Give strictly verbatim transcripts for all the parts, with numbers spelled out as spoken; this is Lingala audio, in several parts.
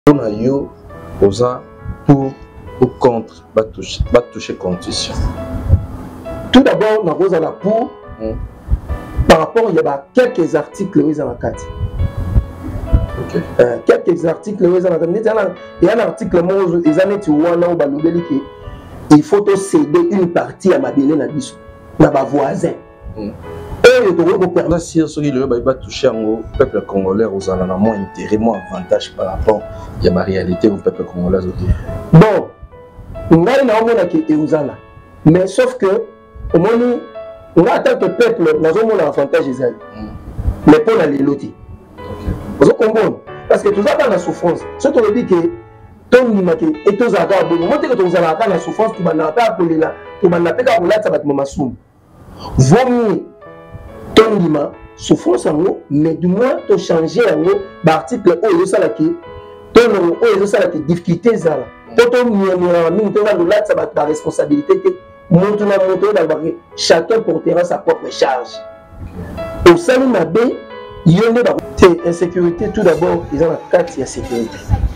On a eu pour ou contre va toucher va toucher constitution. Tout d'abord, on a la pour mm. par rapport il y a quelques articles où ils en ont quatre. Okay. Euh, quelques articles où ils en ont quatre. Il y a un article où ils en ont dit il faut céder une partie à ma belle nabiso, na ba voisin. Mm. Là, si le va toucher au peuple congolais, aux a moins intérêt, moins avantage par rapport à la réalité au peuple congolais. Bon, on a une mais sauf que, au moins, on a en tant que peuple, nous avons un avantage. Mais pour la léloti. Vous comprenez? Parce que tout ça dans la souffrance. Ce qu'on dit que ton nimake et tous à gars, bon, moi que tous à la souffrance, tu vas n'a pas appelé là, tu vas n'a pas qu'à rouler, ça va te mamassoum. Vaut mieux ton lima souffrance en haut, mais du moins tu changer en haut, l'article où il y a qui, ton où il y a qui difficulté ça. Quand on mieux mieux nous on là, ça va être la responsabilité. Montre na montre dans le chacun portera sa propre charge. Au sein de ma baie, il y a une insécurité tout d'abord, ils ont la carte de sécurité.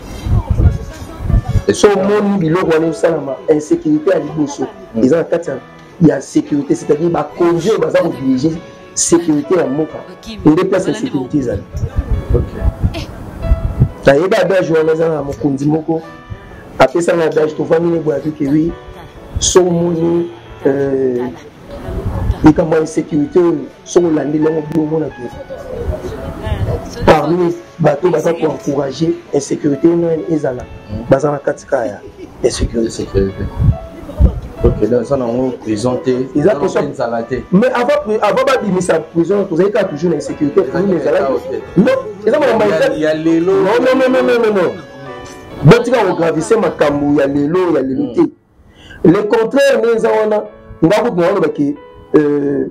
Et sur mon bilo on est salama insécurité à l'Iboso. Ils ont la carte il y a sécurité, c'est-à-dire bah congé bah ça obliger sécurité à Moka. On déplace la sécurité ça. OK. Ça y est bah journée ça mon kundi moko. Après ça la dage to famille bois que oui. So moni euh et comme insécurité sur l'année là on dit mon parmi bateau baza pour encourager insécurité non ezala baza na katika ya insécurité sécurité. OK, là ça on présenté ils ont salaté. Mais avant avant ba bimisa prison vous avez toujours l'insécurité famille ezala. Non, il y a lelo. Non non non non non non. Botika on gravissait makambo ya lelo ya lelité. Le contraire nous avons nga ko ngalo ba ki euh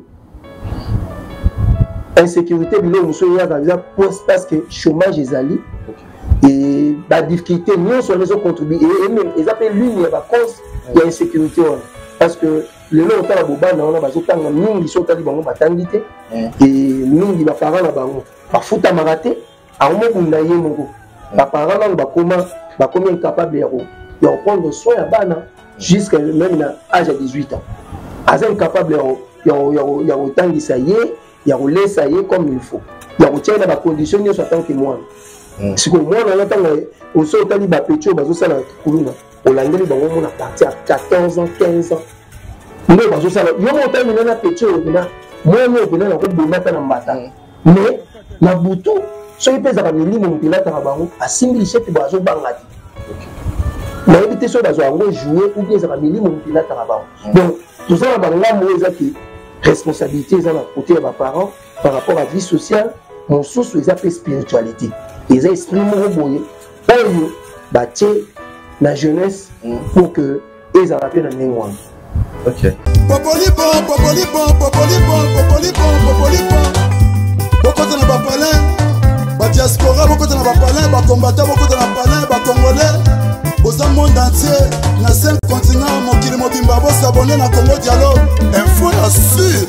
insécurité bilo muso ya ba parce que chômage ezali et la difficulté nous sur les autres contribuer et même ils appellent l'une ya ba cause il y a insécurité parce que le long temps la boba na on ba zotanga mingi so tali bango batangité et mingi ba parents na bango ba futa maraté a mo bunda ye mongo ba parents na ba comment ba comment incapable ya ya prendre soin ya bana jusqu'à même à l'âge de dix-huit ans as incapable ya ya ya otangisa ye ya laisser ye comme il faut ya retient la condition en tant que moi si que moi on attend au sol tali ba petio bazo sala kuluna olangeli bango mona partir à quatorze ans quinze ans mais bazo sala yo mo terminer na petio bina moi mo bina na ko bomata na mbata mais na butu so ipeza ka milimo mpilata ka bango asimbi chef bazo bangati mais éviter so bazo ngo jouer ou bien ça ka milimo mpilata ka bango donc tout ça ba ngamo ezaki responsabilité dans la côté de mes parents par rapport à la vie sociale, mon source ils appellent spiritualité. Ils expriment mon boyer, pour bâtir la jeunesse pour que ils rappellent la mémoire. Ok. Popoli bon, popoli bon, popoli bon, popoli bon, popoli bon. Beaucoup de nos palais, ba diaspora, beaucoup de nos palais, ba combattants, beaucoup de nos palais, ba congolais. Au monde entier, dans cinq continents, mon kili mobimba, vous s'abonner dans Congo Dialogue. Info la sûr.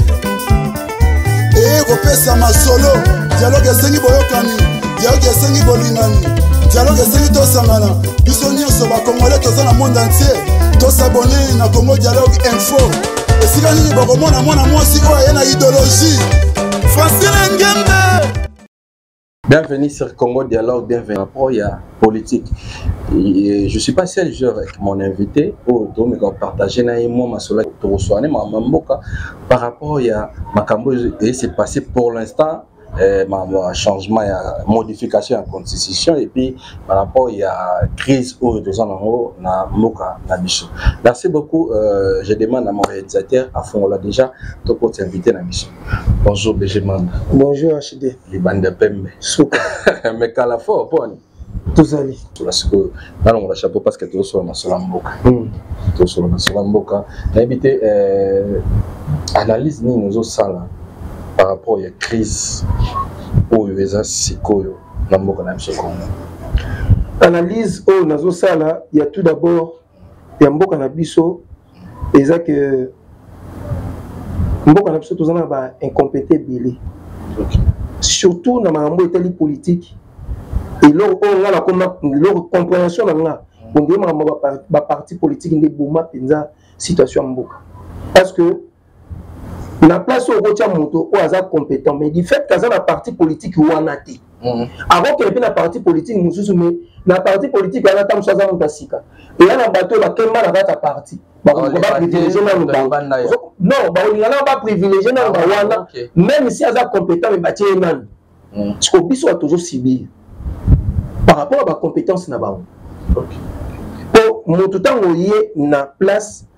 Et repère ma solo. Dialogue est sengi boyokani. Dialogue est sengi bolingani. Dialogue est sengi tosangana. Bisonnier sur la Congolais, tous dans le monde entier. Tous s'abonner dans Congo Dialogue Info. Et si vous avez un monde à moi, moi aussi, il y a une idéologie. Francine Ngembe. Bienvenue sur Congo Dialogue, bienvenue. Par rapport à la politique, et je ne suis pas seul avec mon invité, pour partager ma sola par rapport à ma cambo et c'est passé pour l'instant. Ma changement, modification de la constitution et puis par rapport à la crise où nous avons na moka na biso. Merci beaucoup. Euh, je demande à mon réalisateur à fond là déjà de pour t'inviter na mission. Bonjour Benjamin. Bonjour H D. Les bandes de pembe. Souka. Mais qu'à la fois bon. Tous allés. Parce que là on a chapeau parce que tout sur la solamboka. Tout sur la solamboka. Invité euh, analyse ni nous autres ça là. Par rapport à la crise où il y a Sikoyo, analyse où nazo sala, il y a tout d'abord il y a mboka na biso et ça que mboka na biso tous en a incompétent belé. Surtout dans ma mambo étali politique et leur leur compréhension là on dit ma parti politique n'est pas penza situation mboka parce que la place au Rotia Moto au hasard compétent mais du fait que la parti politique ou anati avant qu'il y ait la parti politique nous mais la parti politique elle a tant chose à montasika et là la bateau la quelle mal la parti bah on va privilégier non bah on n'a pas privilégié non bah même si elle a compétent mais bâtir non ce qu'on peut toujours subir par rapport à la compétence na ba pour mon tout temps oyé na place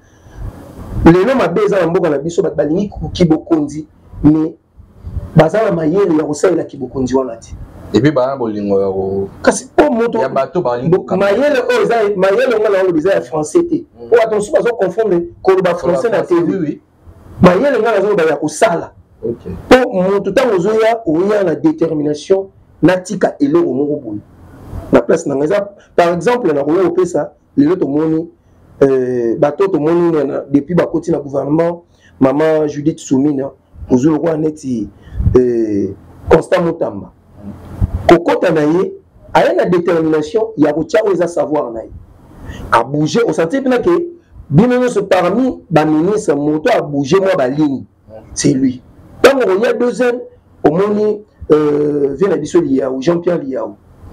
les noms à beza mboka na biso balingi kibokondi mais bazala mayele ya kosala kibokondi wana ti et puis ba bolingo ya kasi po moto ya bato balingo mayele o za mayele ngala o biza ya français te o attention bazo confondre ko ba français na te oui mayele ngala zo ba ya kosala OK po moto temps ozoya oya na détermination natika eloko moko boye na place na ngeza par exemple na ko pesa les autres moni euh bato to moni depuis ba koti na gouvernement maman Judith Soumina ozolo ko neti euh Constant Mutamba kokota na ye aya na détermination ya ko tia oza savoir na ye a bouger au senti pena que bino se parmi ba ministre moto a bouger moi ba ligne c'est lui donc il y a deuxième au moni euh vient la biso liya ou Jean-Pierre Liao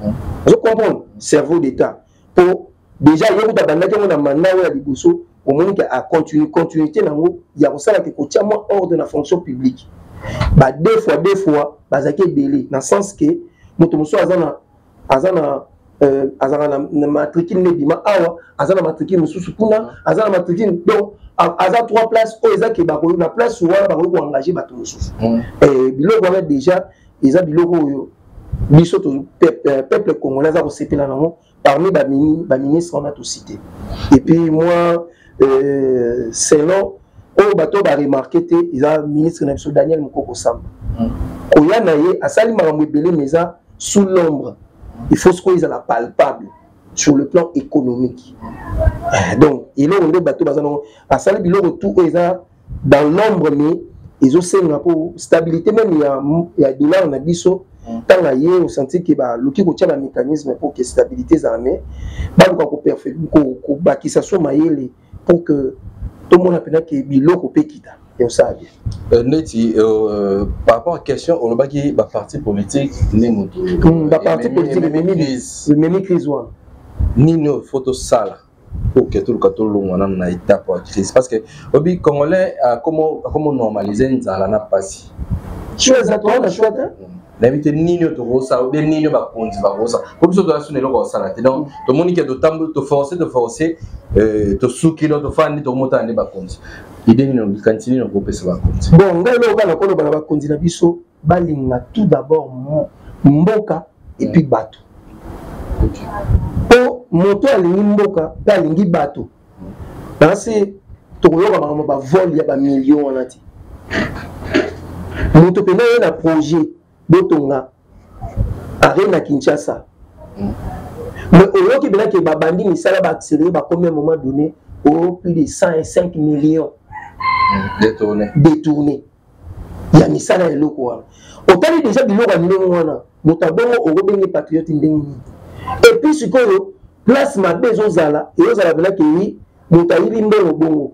je comprends cerveau d'état pour déjà il y a des bandes qui ont dans maintenant à liboso au moins à continuer continuité nango il y a ça que ko tia moi hors de la fonction publique bah deux fois deux fois bazaki belé dans sens que moto moso azana azana euh azana na matricule ne bima awa azana matricule mususu kuna azana matricule donc aza trois places o ezaki ba ko na place wala ba ko engager bato mususu et biloko wana déjà eza biloko oyo biso to peuple congolais za ko sepela nango parmi ba ba ministres on a tout cité et puis moi euh selon au bateau ba remarqué te il a ministre na Daniel Mukoko Samba oya na ye asali makambo belé meza sous l'ombre il faut ce qu'ils a la palpable sur le plan économique donc il a un bateau bazano asali biloko tout eza dans l'ombre mais ils ont senga pour stabilité même il y a il y a dollar na biso tant là hier au senti que ba loki ko tia ba mécanisme pour que stabilité zamé ba ko perfect ko ko bakisa so mayele pour que tout le monde a que biloko pe kita et ça bien neti par rapport à question on ba ki ba parti politique ni mutu ba parti politique le même crise one ni no photo sala pour que tout le catalogue on a na étape de crise parce que obi congolais comment comment normaliser nzala na pasi choix à toi na choix l'invité nino to rosa ou bien nino ba konzi ba rosa comme ça doit sonner le rosa là donc tout le monde qui a de temps de forcer de forcer euh to souki to fandi to mota ne ba konzi idée nino continue no groupe ça ba konzi bon ngai lo kana ko ba konzi na biso balinga tout d'abord mboka et puis bato OK po moto alingi mboka pe alingi bato parce to yoka ba ba vol ya ba millions wana ti moto pe na projet Botonga Arena Kinshasa. Mais au lieu que que babandi ni sala ba accélérer ba combien moment donné au plus de cent cinq millions détournés. Détournés. Il y a ni sala et loko. Autant déjà biloko ndenge wana. Motabongo o robenge patriote ndenge. Et puis ce que place ma bezo zala et ozala bela que oui motayibi ndongo bongo.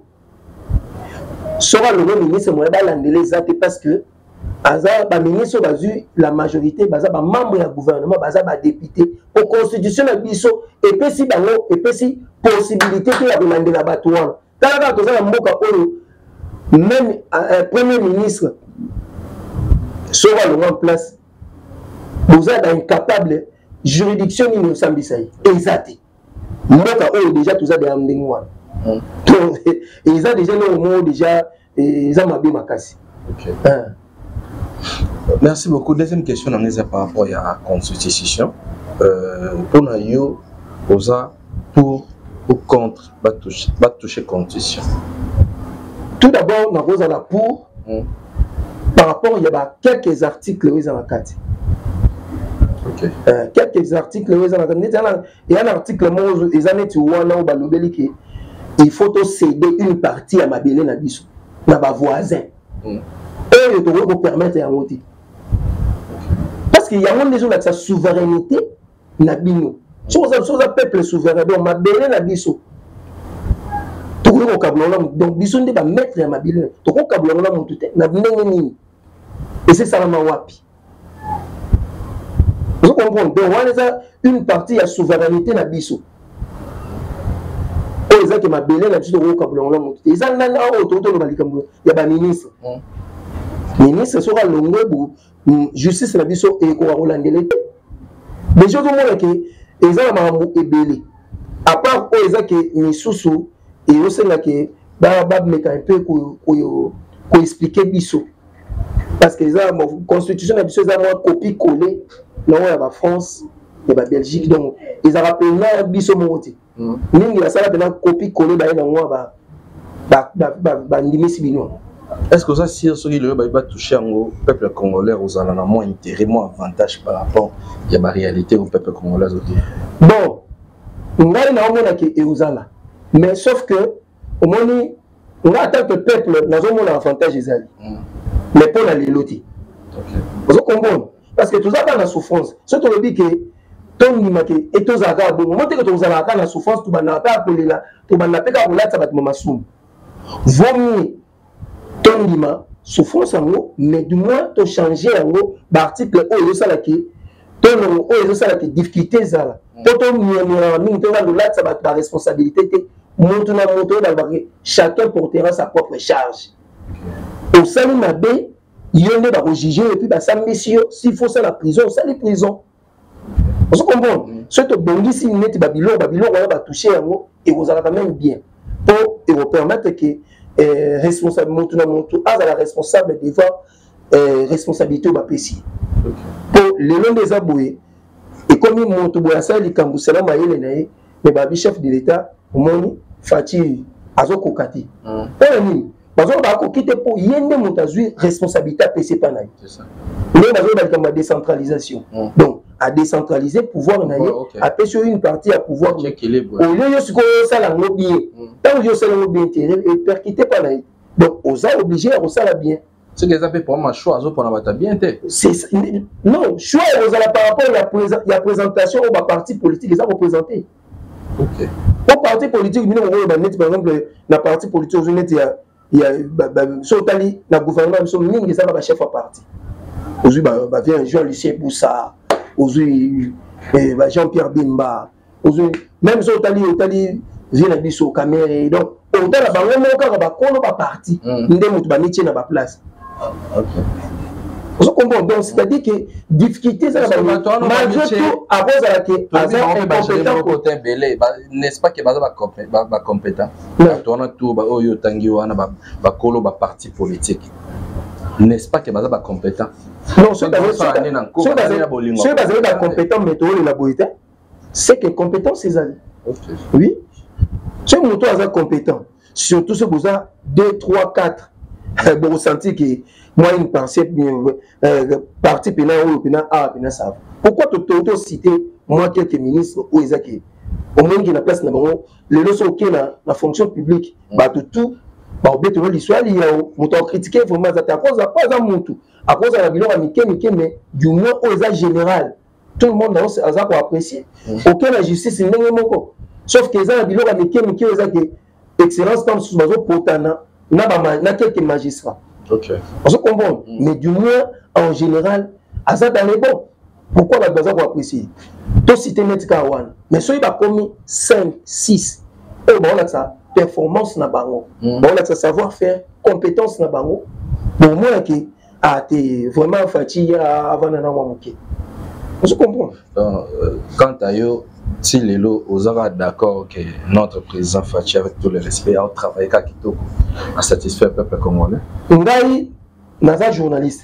Sora le ministre mo ba landele zate parce que Aza ba ministre bazu la majorité baza ba membre ya gouvernement baza ba député au constitution na biso et puis si bango et puis si possibilité que ya demander la batouane tala ka toza na mboka oyo même un premier ministre sera le en place boza ba incapable juridiction ni no sambisai exact mboka oyo déjà toza de amdeng wana donc ils ont déjà le mot déjà ils ont mabé makasi. OK. Merci beaucoup. Deuxième question par rapport à la constitution. Euh, pour nous, pour ou contre, pas toucher, pas toucher constitution. Tout d'abord, nous avons pour. Mm. Par rapport, il y a quelques articles où ils ont la carte. Okay. Euh, quelques articles où ils ont la carte. Il y a un article où ils ont dit il faut céder une partie à ma belle na biso, na ba voisin. Mm. Et il faut permettre à monter. Parce qu'il y a des gens qui ont sa souveraineté na bino so ça so ça peuple souverain donc mabele na biso to ko kabulonga donc biso nde ba maître ya mabele to ko kabulonga mutu te na ndenge nini et c'est ça la wapi vous comprenez donc on a une partie ya souveraineté na biso et ça que mabele na biso to ko kabulonga mutu te ils en a auto to ba likambo ya ba ministre ministre sera longo justice na biso et ko rolandele mais je demande que ils ont mambo ebele à part eux ils ont que misusu et aussi là que ba ba meka un peu ko ko expliquer biso parce que ça la constitution na biso ça moi copie coller non ya ba France et ba Belgique donc ils ont rappelé na biso moti mingi la sala bena copie coller ba na moi ba ba ba ba ndimisi bino. Est-ce que ça, si ceux qui va toucher au peuple congolais, aux en moins intérêt, moins avantage par rapport à la réalité au peuple congolais? Bon, on a une mais sauf que, au moins, on a tant que peuple, nous avons un avantage, mais pour la léloti. Vous comprenez? Parce que tout ça dans la souffrance. Ce que je dis que, ton nimake et tous aga bon moment que tous aga la souffrance, tu vas n'a pas appeler là, tu vas n'a pas appeler ça va te mamasum. Vaut mieux ton lima souffrance en haut, mais du moins tu changer en haut l'article où il y a qui ton où il y a qui difficulté ça pour ton mien mien tu vas là ça va ta responsabilité monter na monter dans le chacun portera sa propre charge au salut ma b il y en a va juger et puis bah ça messieurs s'il faut ça la prison ça les prisons vous comprenez ce que bongi si net babylone babylone on va toucher en haut et vous allez quand même bien pour et vous permettre que Euh, responsable montou na montou à la responsable devant euh, responsabilité au bapesi pour les noms des aboués et comme il montou boya ça li kambu sala mayele nae mais babi chef de l'état moni fati azoko kati pour ni bazo ba ko quitter pour yende montazui responsabilité apesi pa nae c'est ça mais bazo ba kamba décentralisation donc à décentraliser pouvoir nae après sur une partie à pouvoir équilibre au lieu de ce que ça la bien tant que ça la bien et percuté par nae donc aux a obligé à ça la bien ce que ça fait pour moi choix pour na bien c'est non choix aux la par rapport à la présentation au parti politique les a représenté OK au parti politique nous on va mettre par exemple la parti politique on il y a il y a sotali na gouvernement so mingi ça va chef à parti aujourd'hui bah vient Jean-Lucien Boussa aujourd'hui Jean-Pierre Bimba aujourd'hui même sotali otali vient biso caméra donc on t'a la bango mo ka ba kono ba parti ndé mutu ba métier na ba place. OK vous comprenez donc c'est-à-dire que difficulté ça va malgré tout à cause à que incompétent côté belé n'est-ce pas que baza ba ba compétent to na tout ba oyo tangi wana ba ba kolo ba parti politique n'est-ce pas que baza ba compétent non c'est pas ça c'est pas ça compétent mais to la boité c'est que compétence c'est ça oui c'est mon toi ça compétent surtout ce besoin deux trois quatre bon senti que moi une partie euh, parti pénal ou pénal a pénal ça pourquoi tu t'auto citer moi quelques ministres ou ezaki au moins qui na place na bango les leçons OK na la fonction publique ba tout tout ba obeto l'histoire il y a moto critiquer vraiment ça à cause à pas un montu à cause à la bilan amike mike mais du moins aux eza général tout le monde dans ça pour apprécier OK la justice ndenge moko sauf que ça la bilan amike mike ezaki excellence comme sous bazo potana na ba na quelques magistrats. OK. On se comprend. Mm. Mais du moins, en général, à ça dans les bons. Pourquoi la besoin pour apprécier? Tout cité net Kawan. Mais soit il va commis cinq, six. Et bon, là, ça, performance na bango. Mm. Bon, là, ça, savoir-faire, compétence na bango. Bon, moi, qui a été vraiment fatigué avant d'en avoir manqué. On se comprend. Donc, euh, quant à eux, si les lots aux d'accord que notre président Fachi, avec tout le respect, a travaillé à satisfaire le peuple congolais. Ngai, naza journaliste.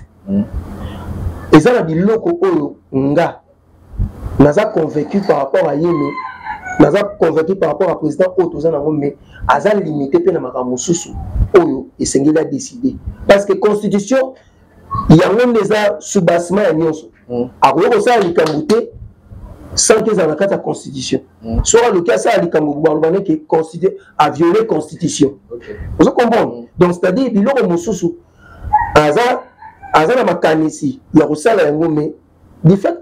Et ça, la biloko oyo nga, naza convaincu par rapport à Yémé, naza convaincu par rapport à président Otoza Nango, mais aza limité pe na makambo susu oyo et Sengeli a décidé. Parce que constitution, il y a même des sous-bassement à nyonso. A ko ça likambuté sans qu'ils aient la constitution. Mm. Soit le cas, ça a dit qui considère à violer la constitution. Okay. Vous comprenez? Mm. Donc, c'est-à-dire, il y a un moussou. Aza, Aza na makanisi, il y a aussi la ngomé. Du fait que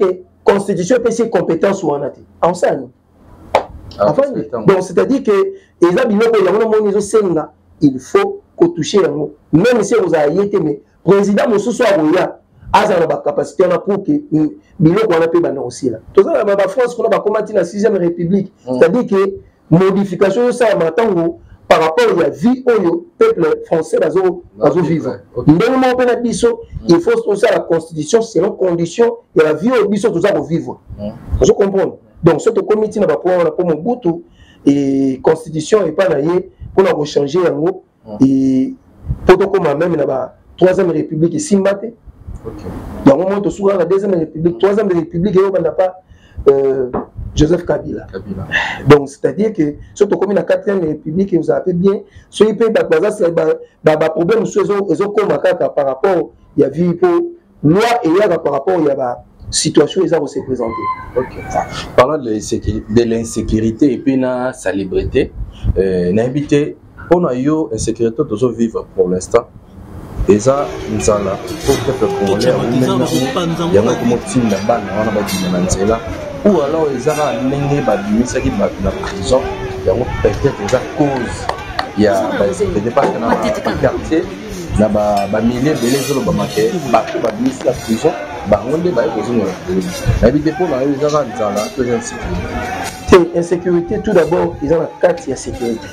constitution peut ses compétences ou en a en ça enfin donc c'est-à-dire que les habitants il y a un moment senga il faut que toucher même si vous avez été mais président monsieur soit roya asa na ba capacité na pour que biloko on a peut bana aussi là tout ça la France qu'on a combattu la sixième république c'est-à-dire que modification ça matango par rapport à la vie au peuple français bazo bazo vivre ndenge pe na biso il faut tout ça la constitution selon condition et la vie au biso tout ça pour vivre vous comprenez donc ce comité na ba pour na pour Mobutu et constitution et pas na yé pour na changer yango et pour comme même na ba troisième république et simbate OK donc on monte sur la deuxième république troisième république et on n'a pas euh, Joseph Kabila. Kabila. Donc, c'est-à-dire que, surtout comme la quatrième république, vous avez bien, ce qui peut être problème, ils ont comme par rapport, il y a vu pour loi et il y a par rapport, il y a la situation, ils ont se présenter. Ok. Parlant de l'insécurité et puis la salubrité, n'habiter, on a eu une sécurité de vivre pour l'instant. Et ça, nous allons, pour que le Congolais, il y a un peu de temps, on a ou alors ils ont n'engagé pas de la prison, il y a peut-être des causes, il y a des départements dans le quartier, il y a des milliers de gens qui ont marqué, partout dans la prison, on a des besoins. La vie des pauvres, ils ont des insécurité. Insécurité, tout d'abord, ils ont la carte de sécurité.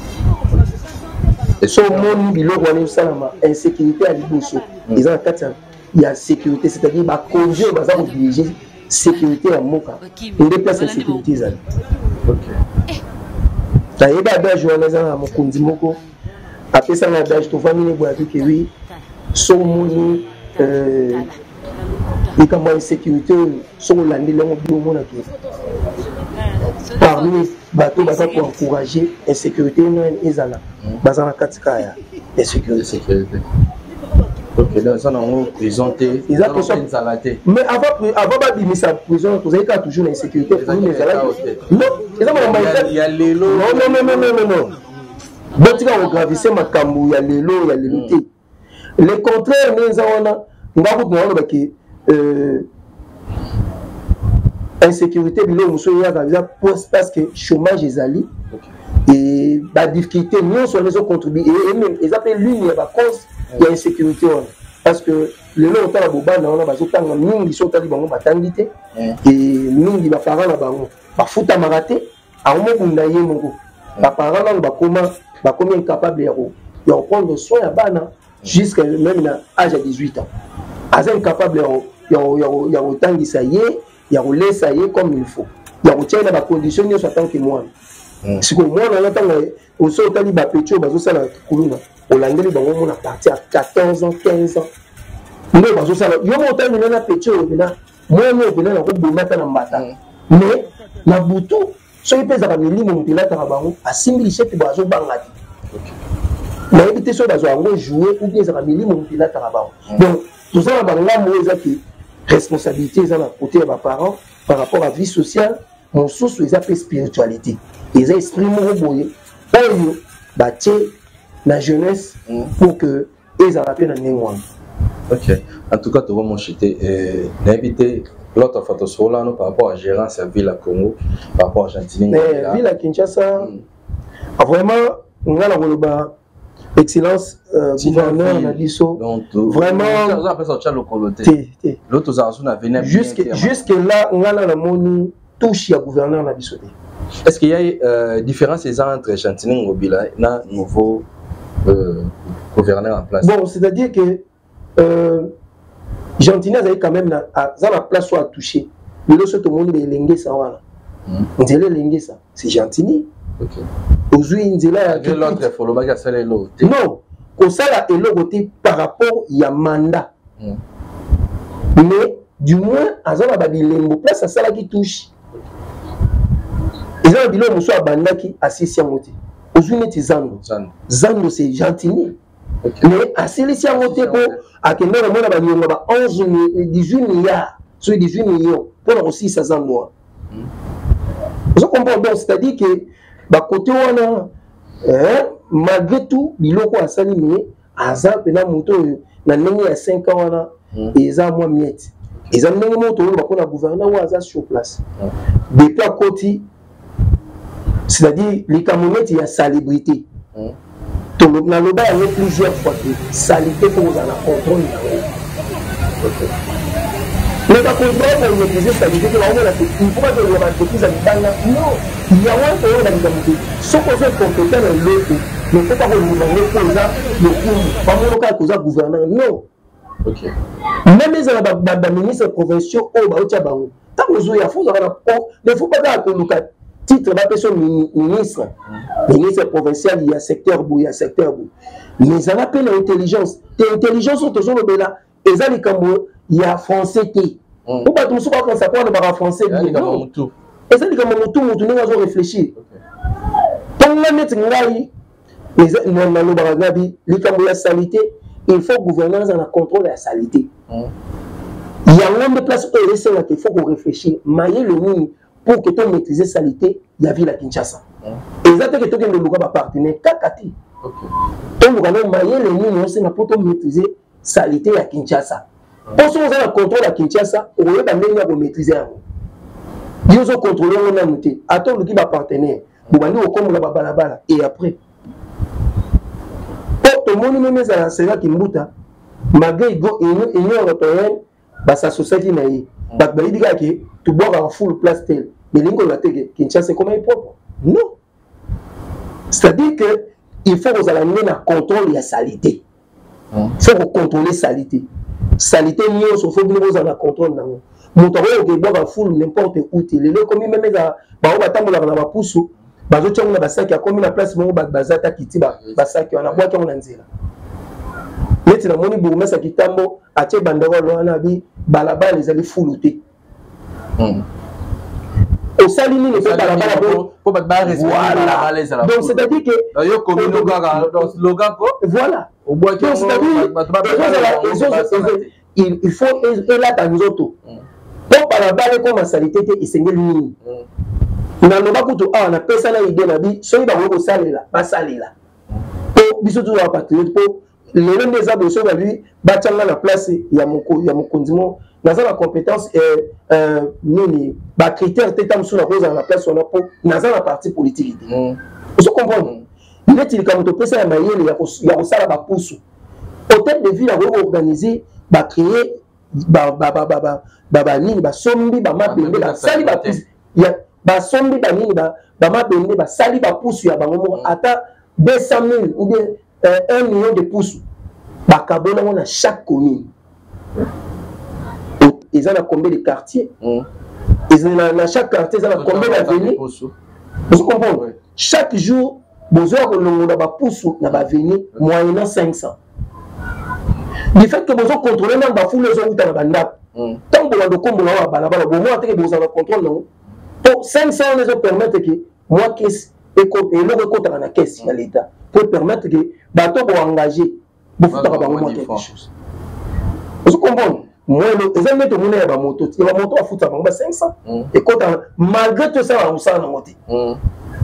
Et sur mon niveau, on a insécurité à l'Ibosso. Ils ont la carte de sécurité, c'est-à-dire qu'ils ont obligé de sécurité à Moka. Il déplace la sécurité. Ok. Ça y est, d'abord, je vais à mon Kondimoko. Après ça, je trouve que oui, sur mon il y a une sécurité sur l'année, parmi les bateaux pour encourager la sécurité, ils ont la Katikaya. La sécurité. Ok, donc ça, on a présenté. Mais avant avant sa prison, vous avez toujours la sécurité. Non, il y a les lots. Non, non, non, non, non, non. Donc, tu vas gravisser ma camou, il y a les lots, il y a les lotés. Le contraire, nous avons une insécurité, parce que le chômage est allé. Et la difficulté, nous sommes les autres contribués. Et même, ils appellent l'une, il y a la cause. Il y a une sécurité parce que les gens qui ont été en train de se faire, ils sont allés en train de se faire, et ils sont allés en train de se faire, ils sont allés de prendre soin jusqu'à même l'âge de dix-huit ans. Ils sont capables de autant de ça y est, il y a de ça y est comme il faut. Il y a des conditions en tant que moi. Si moi, on attend au sol, on a des pétrole, on a des colonnes. Hollandais, on a parti à quatorze ans, quinze ans. Mais on a un pétrole, moi, on a un groupe de matin en matin. Mais, la boutou, si on peut avoir un minimum de la tarabano, à six mille chèques, on a bangadi. Mais éviter ça, on va jouer ou bien avoir un minimum de la tarabano. Donc, tout ça, on a une responsabilité dans la côté de mes parents par rapport à la vie sociale, mon source, ils appellent spiritualité. Ils expriment au boyer, pour bâtir la jeunesse pour que ils rappellent un némoine. Ok. En tout cas, tu vois mon chité, n'inviter l'autre photo sur là par rapport à gérance à Ville à Congo, par rapport à Gentilini. Mais Ville à Kinshasa, vraiment, on a la excellence gouverneur Nabiso. Vraiment. Jusque là, on a la monnaie touche à gouverneur Nabiso. Est-ce qu'il y a une euh, différence entre Chantining et Mobila et un nouveau euh, gouverneur en place? Bon, c'est-à-dire que euh, Chantining a quand même la place où à toucher. Mais là, tout le monde est lingué ça. On dirait lingué ça. C'est Chantining. Aujourd'hui, on dirait que l'autre est follow back à celle et l'autre. Non, comme ça, là, et l'autre par rapport il y a mandat. Mais du moins, à ça, il y a une place à ça qui touche. Ils ont dit que monsieur Abandaki assis à moté. Aujourd'hui, c'est Zando. Zando, c'est Gentilini. Mais assis à moté pour à quel moment on a onze, dix-huit milliards, sur dix-huit millions, pour aussi ça Zando. Vous comprenez donc, c'est-à-dire que, bah, côté on a, malgré tout, biloko a salimé, à ça, pendant moto, na nengi à cinq ans, et ça, moi, miette. ils ont même montré que le gouvernement est sur place. Depuis à côté, c'est-à-dire les Camerounais, il y a salubrité. Dans le bas, il y a plusieurs fois que salité pour vous en contrôle. Mais par contre, pour maîtriser la salité, il faut pas que vous entreprise à non, il y a un peu de la ce qu'on fait compétent dans l'autre, mais il ne faut pas que vous en ayez le coup, pas mon local que gouverneur, non. Okay. Même les ministres provinciaux, oh, bah, tiens, bah, tant que vous avez faux, il ne faut pas que le titre de la personne ministre, ministre provincial, il y a secteur, il y a secteur. Mais ça appelle l'intelligence. L'intelligence, sont toujours le là. Et ça, il y a français qui. Pourquoi tout ça, quand ça parle de français, il y a tout. Et ça, il y a tout, tout, nous avons réfléchi. Quand on a mis la salité, il faut gouvernance dans le contrôle de la salité. Il y a un de place où il faut qu'on réfléchisse. Mailler le mini pour que tu maîtrises la salité, il y a vu la Kinshasa. Et ça, c'est que tu as un partenaire. Kakati. Tu as mailler le mini pour te maîtriser la salité à Kinshasa. Pour ce qui est le contrôle à Kinshasa, on va maîtriser. Ils ont contrôlé mon amitié. Attends, le qui va partenaire. Vous allez au comble la balabala. Et après. Tout le monde même à la Sénat qui m'outa. Malgré l'Union européenne, sa société n'a pas. Il dit que tu bois en full place tel. Mais l'Union européenne, Kinshasa, c'est comment il est propre. Non. C'est-à-dire qu'il faut que vous ayez un contrôle de la salité. Il faut contrôler la salité. Salité, il faut que vous ayez un contrôle. Mon travail est boire en full n'importe où. Il est comme même à la pousse. Bazo tchonga basaki a commis la place mon bazata kiti ba basaki on a bois qu'on nzela. Neti na moni bourgmestre sa kitambo atie bandoro loana bi balaba les ali fuluté. Hmm. Au salini les balaba pour ba respecter. Donc c'est-à-dire que yo commis le gars le gars quoi. Voilà. Au bois que il il faut et là dans nous autres. Pour balaba comme salité et sengel nini. Na no bakuto a na pesa na idée na bi so ba ko salela ba salela po biso tu wa patriote po le même des abos so ba lui ba tanga na place ya moko ya mokondimo na za la compétence euh euh nini ba critère tetam sur la cause na place on a po na za la parti politique idée vous comprenez il est il comme to pesa ya mayele ya ko ya ko sala ba pousu hôtel de ville a organiser ba créer ba ba ba ba ba nini ba sombi ba mapende ba sali ba ya ba sombi ba nini ba ba mabende ba sali ba pousse ya bango ata deux cent mille ou bien euh, un million de pouces ba kabona on a chaque commune. Ils ont combien de quartiers ils ont dans chaque quartier ils ont combien d'avenue vous comprenez chaque jour besoin que l'on a ba pousse na ba avenue moyennant cinq cents du fait que besoin contrôler dans ba foule les autres na banda tant que on kombo na ba balabala bon moi que besoin contrôle non. Donc, cinq cents les permettent que moi, caisse et le compte à la caisse de l'État pour permettre que bateau pour engager pour faire quelque chose. Vous comprenez? Moi, les amis de mon air à moto, il va monter à foutre à cinq cents. Et quand malgré tout ça, on s'en a monté. Donc,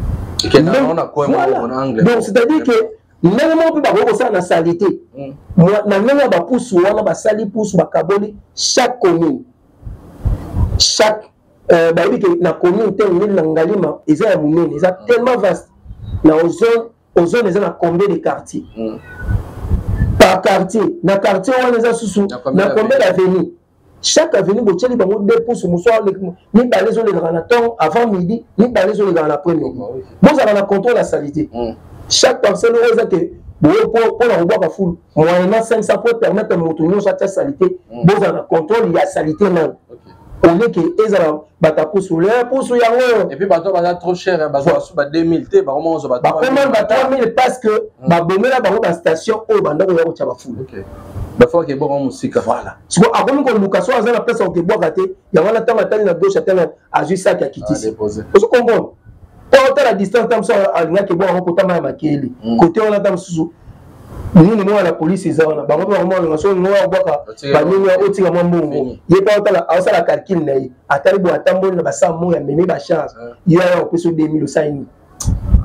c'est-à-dire que même moi, je ne peux pas la salité. Moi, je ne peux pas pousser, je ne sali pousse, chaque commune, chaque Euh, bah, la commune telle Nangalima, ils ont tellement vaste. Dans la zone, aux zones, ils ont combien de quartiers mm. Par quartier, dans le quartier, on les a sous dans combien d'avenues. Chaque avenue, vous avez deux pouces, vous avez ni dans les zones de Granaton avant midi, ni dans les zones de l'après-midi. Vous avez un contrôle de la salité. Mm. Chaque personne, vous avez pour la boire à foule, moyennant cinq cents pour permettre de maintenir cette salité. Vous avez un contrôle, il y a salité même. On est que les gens pour sous l'air, pour sous l'air. Et puis, bateau va trop cher, bateau va deux mille T, par moment, on va trois mille parce que ma bonne là, par la station, au bandar, on va au Tchabafoul. Ok. La fois qu'il y a bon musique. Voilà. Parce que avant qu'on nous casse, on a la place où on boit raté, il y a un temps à la gauche, à juste ça qui a quitté. Vous comprenez? Quand la distance, comme ça, il y a qui boit un côté à Makeli. Côté, on a dans sous. Nous, nous, la police, ils ont un peu de temps, nous avons un peu de temps, nous avons un peu de temps, nous avons un peu de calcul, nous avons un peu de temps, nous avons un peu de temps, nous avons un peu de temps, nous avons un peu de temps,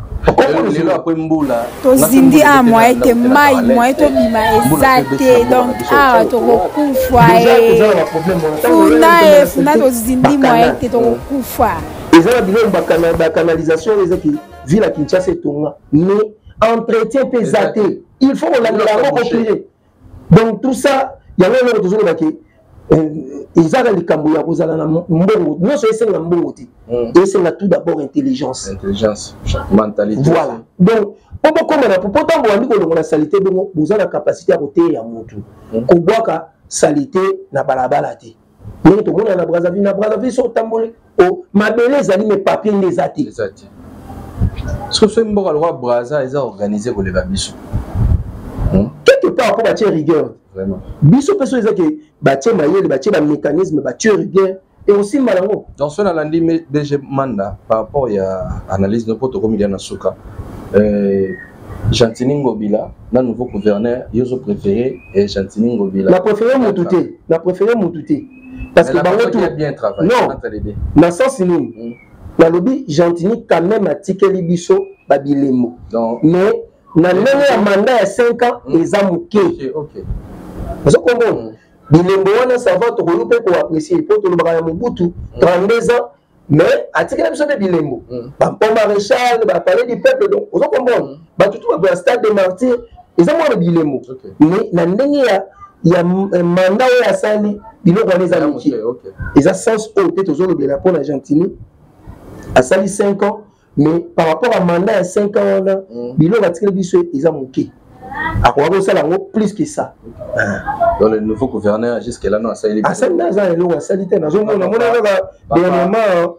lelo après mbula tozindi a moyen te mai moyen tobima eza te donc awa tokokufa funa e funa tozindi moyen te tokokufa eza na biloko bacanalisation ezaki ville ya Kinshasa etonga mais entretien mpe eza te il faut kolandela yango koplire donc tout ça yango eloko tozolobaki eza na likambo ya kozala na mbongo nyonso esenga mbongo te esenga tout d'abord intelligence intelligence mentalité voilà donc po bokoma na po ntango wandi kolongola salite bongo boza na capacité ya koteya motu kobwaka salite na balabala te ndenge tomona na Brazzaville na Brazzaville so otamboli mabele ezali me papier nde eza te soki soki mboka lokwa Brazza eza organisé koleka biso quelque part mpo batie rigueur biso mpe so eza ke batie mayele batie bamécanisme batie rigueur et aussi malango donc so nalandi D G Manda par rapport ya analyse no po tokomilia na suka Gentini Ngobila na nouveau gouverneur yozo préféré et Gentini Ngobila na préféré mutu te na préféré mutu te parce que bango tout bien travaillé non na sens nini na lobi Gentini quand même atikeli biso babilemo mais na ndenge ya mandat ya cinq ans eza moke ozo comprendre bilembo wana ça va tokolu mpe koapprécier po tolobaka ya mobutu trente-deux ans mais atikeli biso mpe bilembo bampo maréchal bapalais du peuple donc ozo comprendre bato tu baboya stade de martyr eza mwana bilembo mais na ndenge ya ya mandat oyo asali biloko wana eza moke eza sens oyo te tozolobela mpo na Gentini asali cinq ans mais par rapport à mandat à cinq ans là biloko batikeli biso eza moke akoka kosala yango plus que ça dans le nouveau gouverneur jusque là non asali asali na aza eloko asali te nazomona mona kaka dernièrement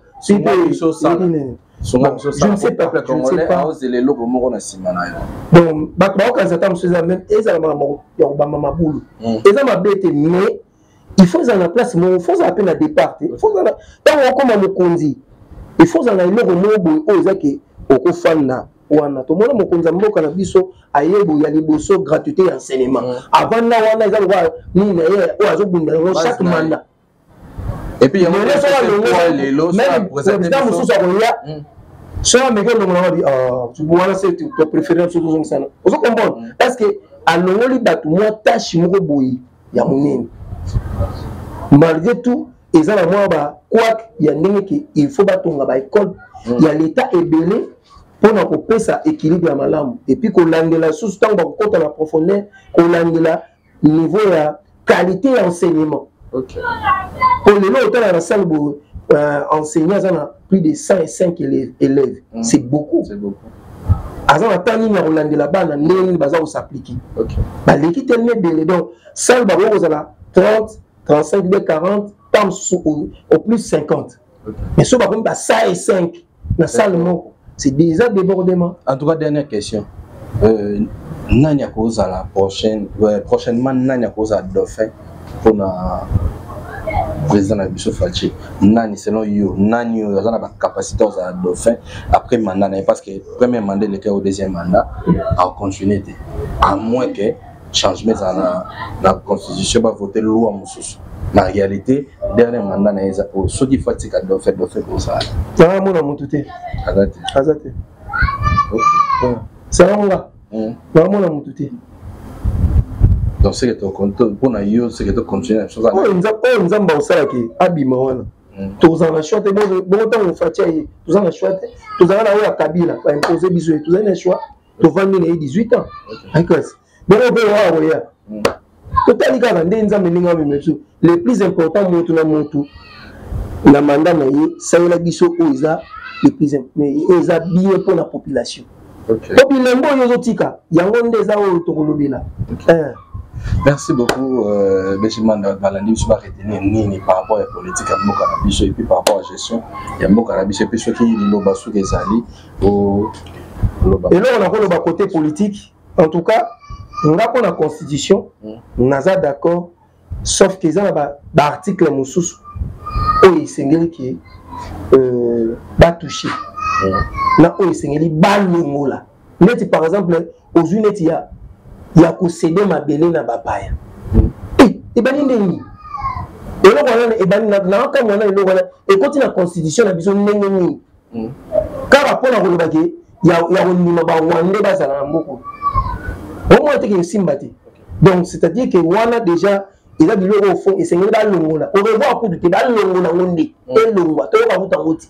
je ne sais pas je ne sais pas ozela eloko moko na nsima na yo donc bato baokanisa ata mosusu eza même ezala makambo ya kobamba mabulu eza mabe te mais il faut ezala na place moko il faut ozala mpe na départ te ntango okoma mokonzi il faut ozala na eloko moko boye oyo eza ke okofanda wana tomona mokonzi ya mboka na biso ayebo ya liboso gratuité ya enseignement avanda wana eza lokwa nini na ye oyo azobunda yango chaque mandat et puis yango lelo président mosusu akoya so ameke olongola wabi wana se to préféré biso tozongisana ozo comprendre parce que alongoli bato mwa tâche moko boye ya monene malgré tout eza na mwa bakwak ya ndenge ke il faut batonga baécole ya l'état ebele mpona kopesa équilibre ya malamu epuis kolandela susu ntango bakokota na profondeur kolandela niveau ya qualité ya enseignement po lelo otala na sale boye enseignant aza na plus de cent et cinq élèves c'est beaucoup aza na temps nini ya kolandela bana ndenge nini baza kosapplike baleki telemi ebele donc sale bakoki kozala trente trente-cinq b quarante tam au plus cinquante mais so bakomi ba cent et cinq na salle moko c'est déjà débordement. En tout cas, dernière question. Euh, nani a cause à la prochaine, ouais, prochainement, nani a cause à Dauphin pour le président Abissou Fachi. Nani, selon you, nani a la capacité à Dauphin après mandat, parce que le premier mandat, le au deuxième mandat, en continuité. À moins que changement dans la constitution va voter loi Moussous. En réalité, dernier mandat na eza pour ceux qui fatigue à Dauphin, Dauphin comme ça. Ça va mon amour tout est. Azate. Azate. Ça va mon gars. Ça va mon amour tout est. Donc c'est que ton compte pour na yo c'est que tu continues la chose. Oh nza oh nza mba osala ki abima wana. Toza na choix te bon bon temps on fatia toza na choix te toza na oya Kabila va imposer biso toza na choix to vendre na dix-huit ans. D'accord. Bon on peut voir oya. Totali kaka nde nzambe ndenge amemesu le plus important motu na motu na mandat na ye salela biso oyo eza le plus mais eza bien pour la population. Donc bilembo oyo ozotika yango nde eza oyo tokolobela. Merci beaucoup euh, Béchimanda Balandi biso ba retenir nini par rapport à la politique ya mboka na biso et puis par rapport à la gestion ya mboka na biso et puis soki liloba soki ezali o loba. Et là on a koloba côté politique en tout cas nga pour la constitution naza d'accord sauf que ça ba article mosusu oyo esengeli ki euh ba toucher na oyo esengeli ba longola neti par exemple aux unetti ya ya ko céder mabele na bapaya eh e bani ndeni e lo wana e bani na na ka mwana e lo wana e koti na constitution na biso ndenge nini ka rapport na koloba ke il y a il y a un ba wande ba za na mboko au moins te ke simbati donc c'est-à-dire que wana déjà il a biloko au fond et c'est ngenda longola on revoit coup de te ba longola ngonde et longwa to ba buta ngoti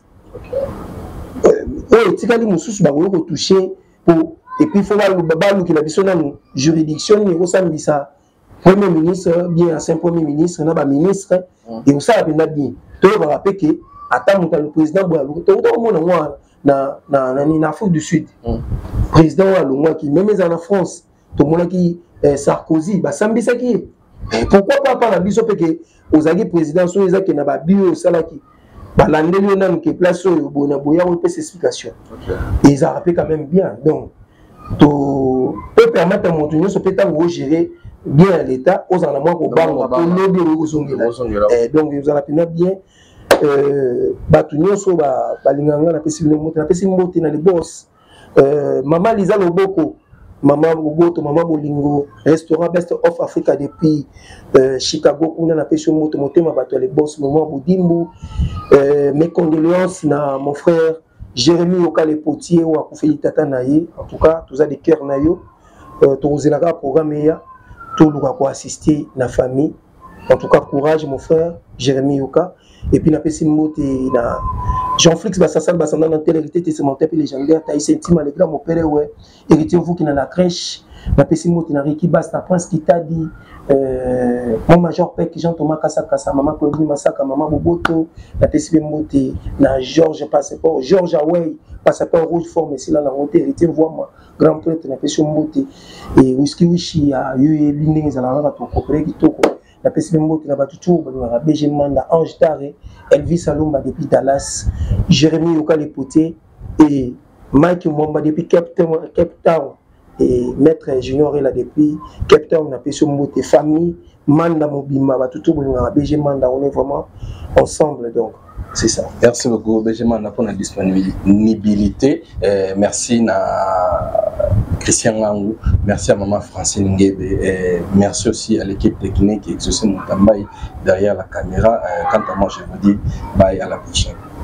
oh tikali mususu ba ko toucher pour et puis il faut ba lu ki na biso na juridiction ni ko sambisa premier ministre bien ancien premier ministre na ba ministre et on ça bien bien to ba rappeler que attends le président Boalou to to mona moi na na na na Afrique du Sud président Boalou qui même en France to mona qui Sarkozy ba sambisa qui pourquoi pas par la biso pe que aux agi président so ezaki na ba bio salaki ba landeli na ke place yo bona boya ou pe explication et ils a rappelé quand même bien donc to peut permettre à mon union se peut tant gérer bien l'état aux en moins au bang pour lobby aux ongela et donc ils ont appelé bien euh batunyo so ba balinganga na pesi le moto na pesi moto na les boss euh maman Lisa Loboko maman Bogoto maman Bolingo restaurant Best of Africa depuis euh, Chicago on a pesi moto motema bato les boss maman Bodimbu euh, mes condoléances na mon frère Jérémy Okale Potier ou akufeli tata naye en tout cas tous a des cœurs nayo euh, to zelaka programme ya tout le ko assister na famille en tout cas courage mon frère Jérémy Yoka et puis na pesi mote na Jean-Flix Bassasal Bassanda dans telle hérité testamentaire puis légendaire Taïs Intima le grand mon père ouais héritier vous qui dans la crèche na pesi mote na Ricky Basta Prince qui t'a dit euh mon major Pek Jean Thomas Kassa Kassa maman Claudine Masaka maman Boboto na pesi mote na Georges Passeport Georges Away Passeport rouge forme ici là na montée héritier voix moi grand prêtre na pesi mote et whisky wishi ya yu ligne za la to coopérer kitoko la pesi mote na batutu ba B G Manda Ange Tare Elvis Salomba depuis Dallas Jérémy Yoka les potés et Mike Mwamba depuis Cape Town Cape Town et maître Junior là depuis Cape Town na pesi mote famille Manda Mobima batutu ba B G Manda on est vraiment ensemble donc c'est ça. Merci beaucoup B G Manda pour la disponibilité. Euh, merci na Christian Ngangou, merci à maman Francine Ngebe, et merci aussi à l'équipe technique qui exerce mon travail derrière la caméra. Euh, quant à moi, je vous dis bye à la prochaine.